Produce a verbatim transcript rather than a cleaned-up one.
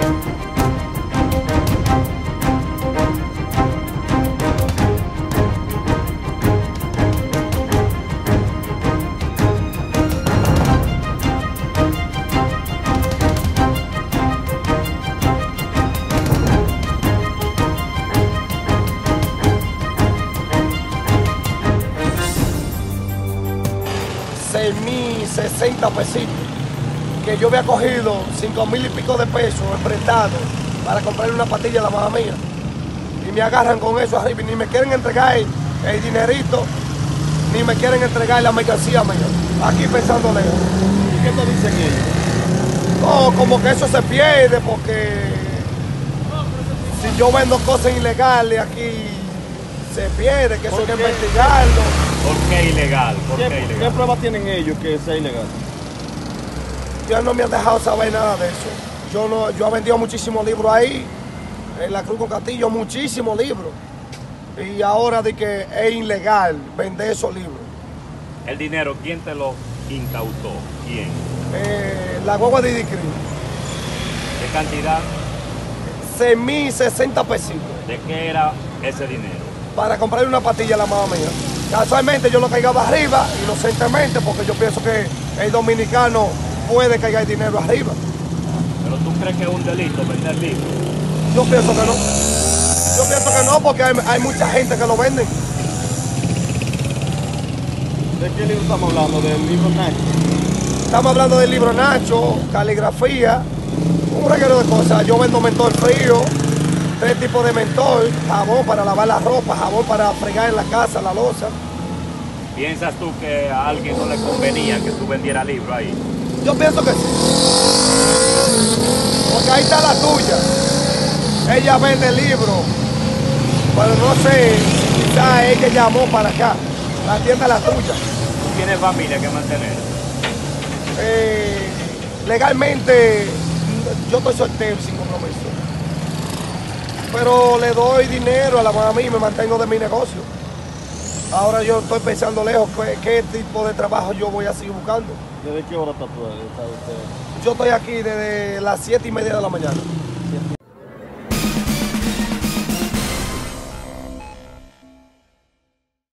seis mil sesenta pesitos, que yo había cogido cinco mil y pico de pesos prestados para comprarle una pastilla a la mamá mía. Y me agarran con eso arriba y ni me quieren entregar el, el dinerito, ni me quieren entregar la mercancía mía. Aquí pensando lejos. ¿Qué te dicen ellos? No, como que eso se pierde porque si yo vendo cosas ilegales aquí se pierde, que eso hay que investigarlo. ¿Por qué ilegal? ¿Por ¿Qué, qué ilegal? ¿Qué pruebas tienen ellos que sea ilegal? Ya no me han dejado saber nada de eso. Yo no, yo he vendido muchísimos libros ahí, en la Cruz con Castillo, muchísimos libros. Y ahora de que es ilegal vender esos libros. El dinero, ¿quién te lo incautó? ¿Quién? Eh, la guagua de Didicri, ¿Qué cantidad? seis mil sesenta pesitos ¿De qué era ese dinero? para comprarle una pastilla a la mamá mía. Casualmente yo lo cargaba arriba, inocentemente, porque yo pienso que el dominicano puede cargar dinero arriba. ¿Pero tú crees que es un delito vender libros? Yo pienso que no. Yo pienso que no, porque hay, hay mucha gente que lo venden. ¿De qué libro estamos hablando? ¿Del libro Nacho? Estamos hablando del libro Nacho, caligrafía, un reguero de cosas. Yo vendo mentor frío, tres tipos de mentor, jabón para lavar la ropa, jabón para fregar en la casa, la loza. ¿Piensas tú que a alguien no le convenía que tú vendieras libros ahí? Yo pienso que sí. Porque ahí está la tuya. Ella vende libros, pero no sé, quizá ella llamó para acá. La tienda es la tuya. ¿Tú tienes familia que mantener? Eh, legalmente, yo estoy soltero sin compromiso. Pero le doy dinero a la mamá y me mantengo de mi negocio. Ahora yo estoy pensando lejos qué, qué tipo de trabajo yo voy a seguir buscando. ¿Desde qué hora está tú? Está usted? Yo estoy aquí desde las siete y media de la mañana.